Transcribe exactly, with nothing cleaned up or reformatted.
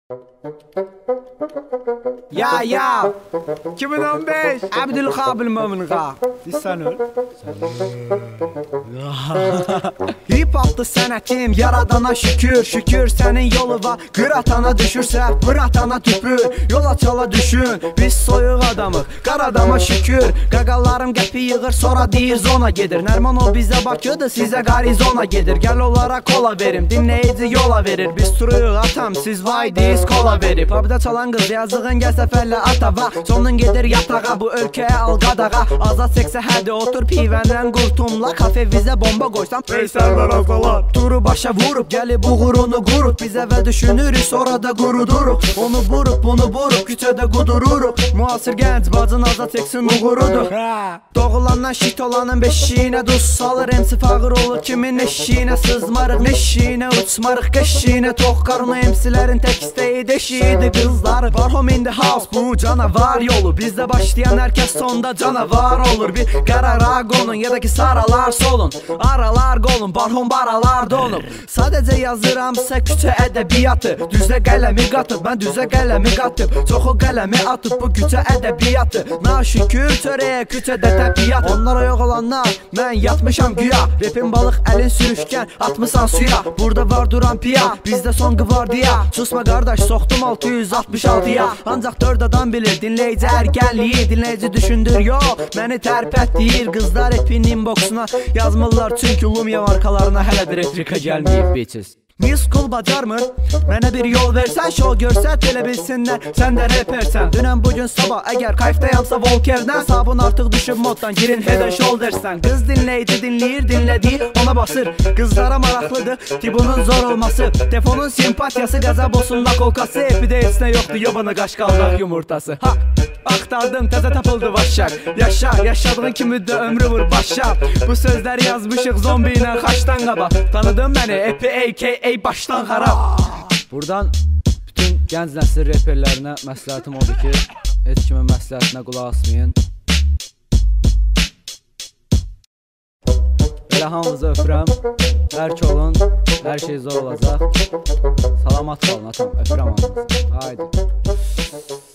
Ya ya iki bin on beş Abdülkabil Möminqa Disən öl Hip hop'da sənətim yaradana şükür Şükür sənin yolu var Qıratana düşürsə Fıratana tüpür Yola çala düşün Biz soyuq adamıq Qaradama şükür Qaqalarım qəpi yığır Sonra deyir zona gedir Nərman o bizə bakıdır Sizə qarizona gedir Gəl onlara kola verim Dinləyici yola verir Biz turuyuq atam Siz vay deyiz kola verib Pabda çalan qız yazığın gəl səfərlə atava Sonun gedir yatağa Bu ölkəyə al qadağa Azad seksə hədi otur pivəndən qurtumla Kafe vizə bomba qoysam Veysəllər azalar Turu başa vurup Gəlib uğurunu qurup Biz əvvəl düşünürük Sonra da quruduruq Onu vurup bunu vurup Küçədə qudururuq Müasir gənc bacın azad seksin uğurudur Doğulandan şit olanın beşiyinə duz salır Emsi fağır olur kimin eşiyinə Sızmarıq neşiyinə uçmarıq qəşiyinə Tox qarını emsilərin tək istəyi deşiyidir Qızlar Barhom in the house Bu canavar yolu Bizdə başlayan hər kəs sonda canavar olur Bir qərara qonun ya da ki saralar solun Aralar qolun Barhom baralar donub Sadəcə yazıramsa küçə ədəbiyyatı Düzə qələmi qatıb Mən düzə qələmi qatıb Çoxu qələmi atıb Bu küçə ədəbiyyatı Naşükür çörəyə küçədə təbiyyat Onlara yox olanlar Mən yatmışam güya Repin balıq əlin sürüşkən Atmısan suya Burada var duran piya Bizdə son qvardiya Susma qardaş soxdum altı yüz altmış altıya Ancaq dörd adam bilir Dinləyici ərgənliyi Dinləyici düşündür yox Məni tərpət deyir Qızlar repin inboxuna yazmırlar Çünki Lumia markalarına hələ bir retrika gəlməyib bitches Miss Cool bacarmır Mənə bir yol versən Show görsət elə bilsinlər Sən də repersən Dünən bugün sabah Əgər kayfdayamsa Volkerdən Sabun artıq düşüb moddan Girin head and shouldersən Qız dinləyici dinləyir dinlədiyi ona basır Qızlara maraqlıdır Tibunun zor olması Telefonun simpatiyası Qəzəb olsun nakolkası Epidə heç nə yoxdur Yobanı qaşqaldaq yumurtası Ha Axtardım təzə tapıldı vaşşar Yaşa yaşadığın kimi də ömrü vur başa Bu sözləri yazmışıq zombi ilə xaçdan qaba Tanıdın məni Epi A K A başdan xarab Buradan bütün gənc nəsil reperlərinə məsləhətim odur ki Heç kimin məsləhətinə qulaq asmayın Elə hamınızı öpürəm Bərk olun Hər şey zor olacaq Salamat qalın atam Öpürəm hamınızı Haydi